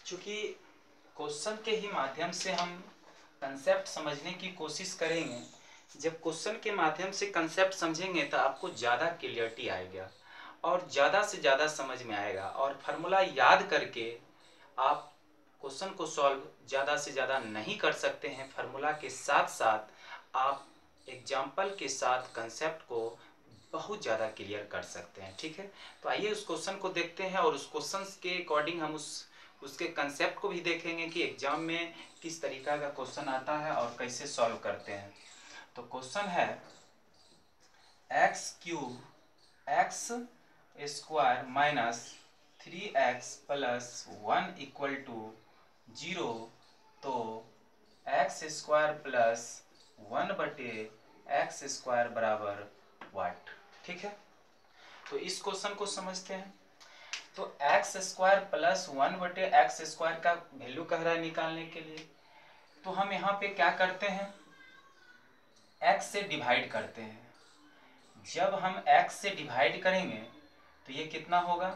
चूँकि क्वेश्चन के ही माध्यम से हम कंसेप्ट समझने की कोशिश करेंगे। जब क्वेश्चन के माध्यम से कंसेप्ट समझेंगे तो आपको ज़्यादा क्लियरिटी आएगा और ज़्यादा से ज़्यादा समझ में आएगा, और फार्मूला याद करके आप क्वेश्चन को सॉल्व ज़्यादा से ज़्यादा नहीं कर सकते हैं। फार्मूला के साथ साथ आप एग्जाम्पल के साथ कंसेप्ट को बहुत ज़्यादा क्लियर कर सकते हैं। ठीक है, तो आइए उस क्वेश्चन को देखते हैं और उस क्वेश्चन के अकॉर्डिंग हम उसके कंसेप्ट को भी देखेंगे कि एग्जाम में किस तरीका का क्वेश्चन आता है और कैसे सॉल्व करते हैं। तो क्वेश्चन है x cube x square minus 3x plus 1 equal to 0, तो एक्स स्क्वायर प्लस 1/x² बराबर वाट। ठीक है, तो इस क्वेश्चन को समझते हैं। तो एक्स स्क्वायर प्लस 1/x² का वैल्यू कह रहा है निकालने के लिए, तो हम यहाँ पे क्या करते हैं, x से डिवाइड करते हैं। जब हम x से डिवाइड करेंगे तो ये कितना होगा,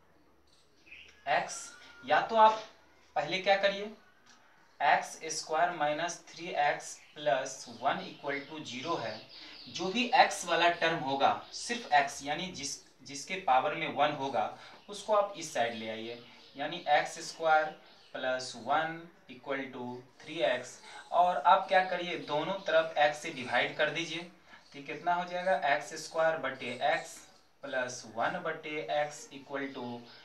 x, या तो आप पहले क्या करिए, x² minus 3x plus 1 equal to 0 है। जो भी x वाला टर्म होगा, सिर्फ x यानी जिसके पावर में 1 होगा उसको आप इस साइड ले आइए, यानी x² plus 1 equal to 3x, और आप क्या करिए, दोनों तरफ x से डिवाइड कर दीजिए। तो कितना हो जाएगा, x²/x plus 1/x equal to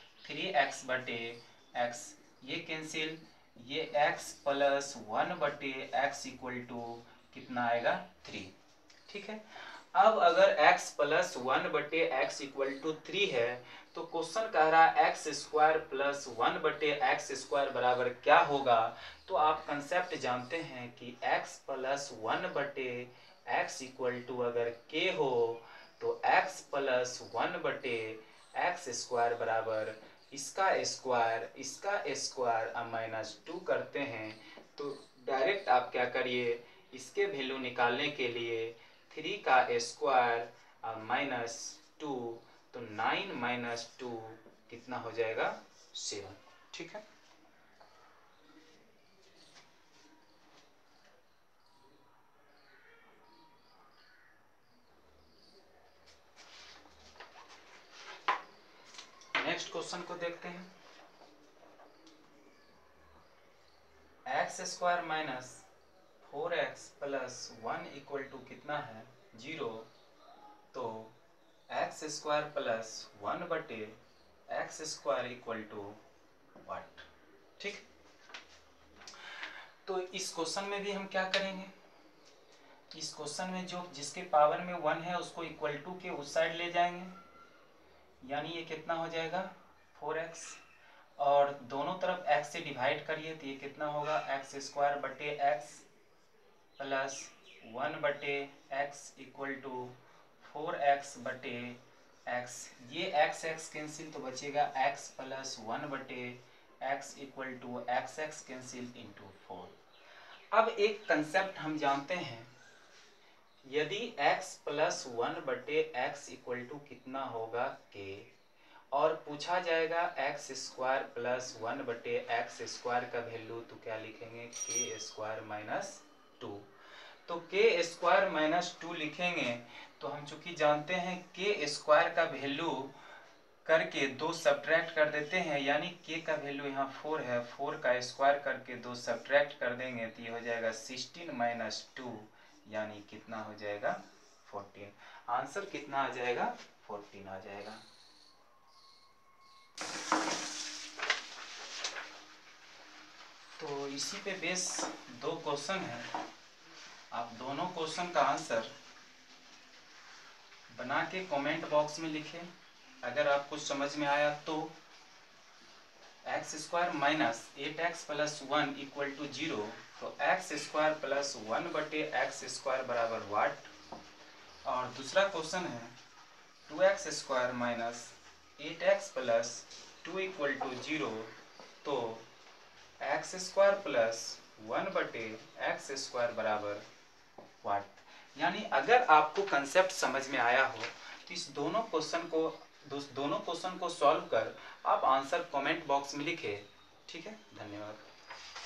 3x/x, ये कैंसिल, ये x plus 1/x equal to कितना आएगा, 3। ठीक है, अब अगर x plus 1/x equal to 3 है तो क्वेश्चन कह रहा है x² प्लस 1/x² बराबर क्या होगा। तो आप कंसेप्ट जानते हैं कि x plus 1/x equal to अगर k हो तो x प्लस 1/x² बराबर इसका स्क्वायर माइनस 2 करते हैं। तो डायरेक्ट आप क्या करिए, इसके वैल्यू निकालने के लिए 3 का स्क्वायर माइनस 2, तो 9 माइनस 2 कितना हो जाएगा, 7। ठीक है, नेक्स्ट क्वेश्चन को देखते हैं। x² minus 4x plus 1 equal to कितना है, 0, तो x² plus 1/x² equal to वाट। ठीक, तो इस क्वेश्चन में भी हम क्या करेंगे, इस क्वेश्चन में जो जिसके पावर में 1 है उसको इक्वल टू के उस साइड ले जाएंगे, यानी ये कितना हो जाएगा, 4x, और दोनों तरफ x से डिवाइड करिए तो ये कितना होगा, x²/x plus 1/x equal to 4x/x, ये x कैंसिल तो बचेगा x plus 1/x equal to x cancel into 4। अब एक कंसेप्ट हम जानते हैं, यदि x plus 1/x equal to कितना होगा, k, और पूछा जाएगा x² प्लस 1/x² का वैल्यू, तो क्या लिखेंगे, k² माइनस 2। तो k² माइनस 2 लिखेंगे तो हम चूंकि जानते हैं k² का वैल्यू करके 2 सब्ट्रैक्ट कर देते हैं, यानी k का वैल्यू यहाँ 4 है, 4 का स्क्वायर करके 2 सब्ट्रैक्ट कर देंगे तो ये हो जाएगा 16 माइनस 2, यानी कितना हो जाएगा, 14। आंसर कितना आ जाएगा, 14 आ जाएगा। तो इसी पे बेस 2 क्वेश्चन है, आप दोनों क्वेश्चन का आंसर बना के कमेंट बॉक्स में लिखें। अगर आपको समझ में आया तो x² minus 8x plus 1 equal to 0, तो x² प्लस 1/x² बराबर वाट। और दूसरा क्वेश्चन है 2x² minus 8x plus 2 equal to 0, तो x² प्लस 1/x² बराबर वाट। यानी अगर आपको कंसेप्ट समझ में आया हो तो इस दोनों क्वेश्चन को सॉल्व कर आप आंसर कमेंट बॉक्स में लिखे ठीक है, धन्यवाद।